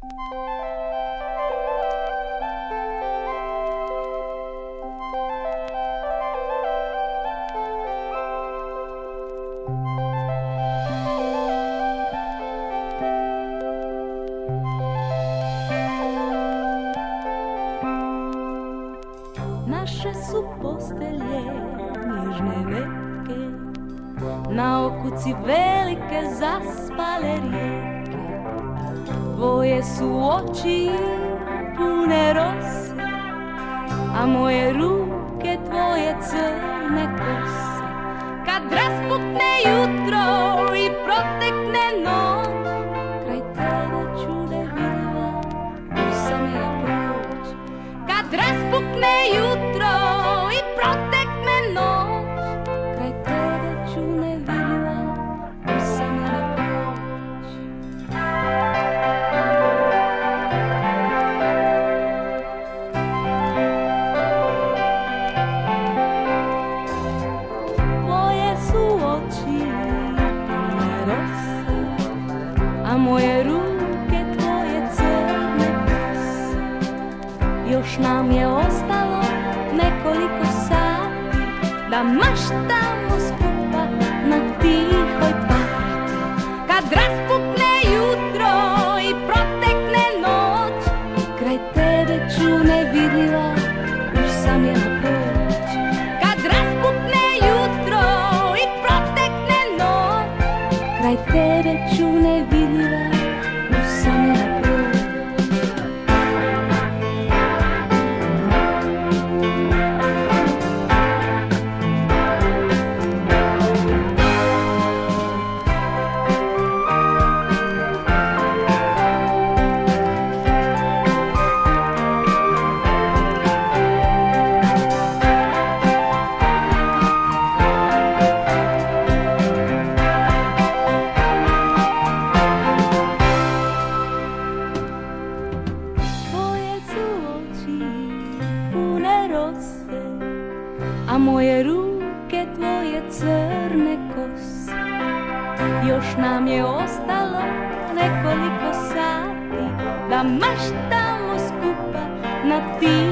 Naše su postelje nježne veke, na okuci velike zaspale rijeke. Tvoje su oči pune rose, a moje ruke tvoje crne kose. Kad raspukne jutro i protekne noć, kraj tebe ću nevidljiva usamljena proć. Kad raspukne jutro i protekne noć, kraj tebe ću nevidljiva usamljena proć. Tvoje su oči pune rose, a moje ruke tvoje crne kose. Još nam je ostalo nekoliko sati da maštamo skupa na tihoj parti. Kad raspukne jutro i protekne noć, kraj tebe ću nevidljiva usamljena proć. Kad raspukne jutro i protekne noć, kraj tebe ću nevidljiva usamljena proć. A moje ruke tvoje crne kose. Još nam je ostalo nekoliko sati da maštamo skupa na ti